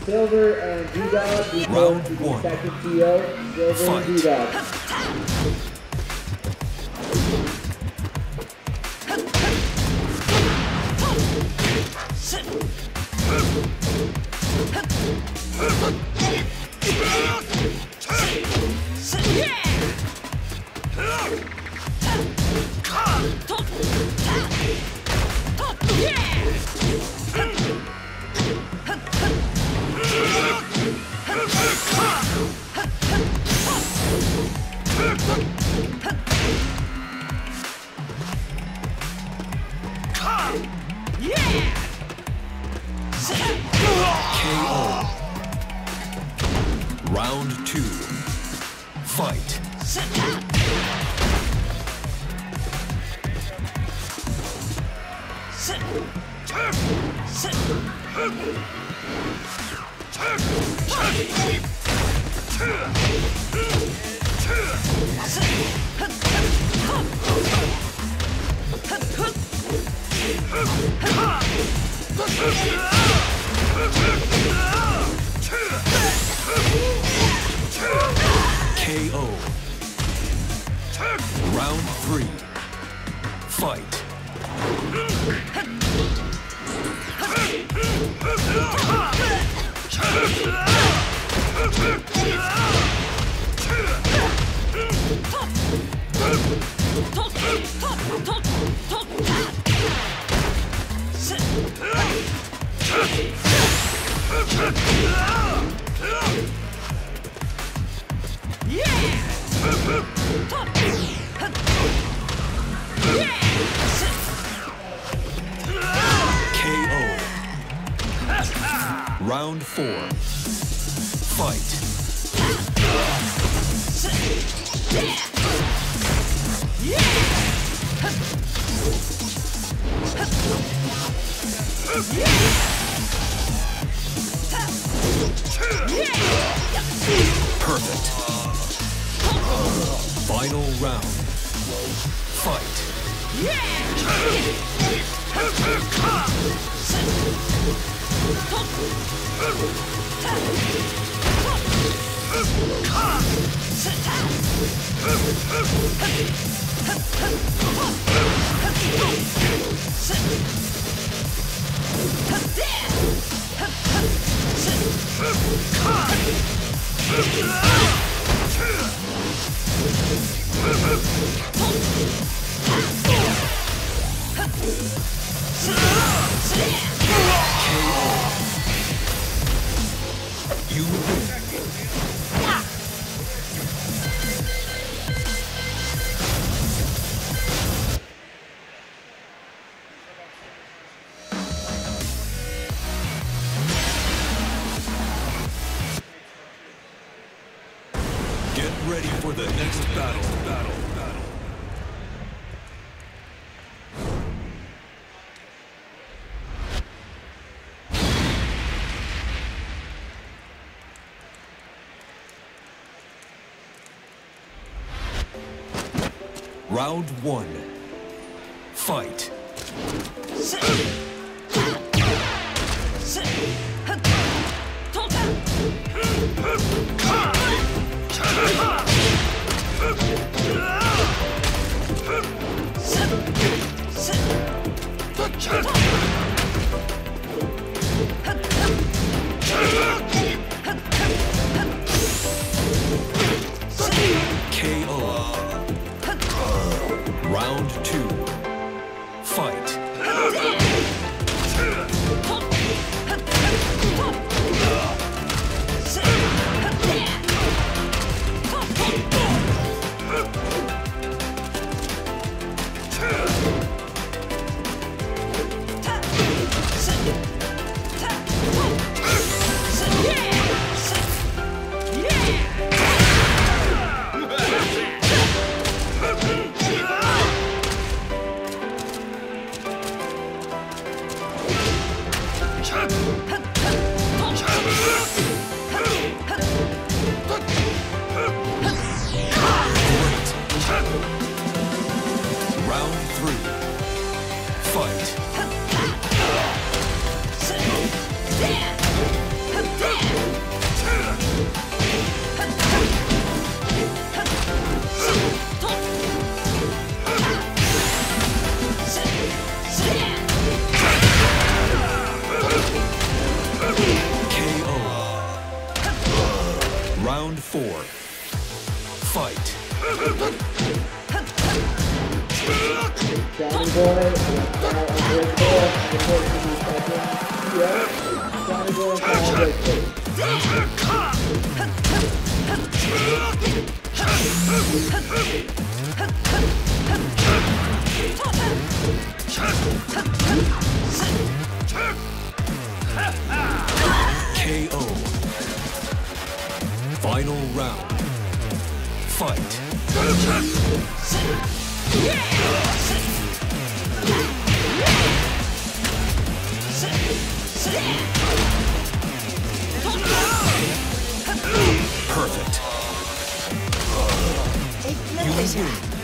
Silver and D-Dog. Round one. Second TO, Silver and D-Dog. KO. Round two. Fight. KO. Round three. Fight. KO. Round four. Fight. Perfect. Final round. Fight. You win. Get ready for the next battle. Round one. Fight. KO. Round two. Fight. Round 4. Fight. Johnny Boy, now unbreakable. The court to be second. Yeah. Johnny Boy, now unbreakable. KO. Final round. Fight. Perfect. You win.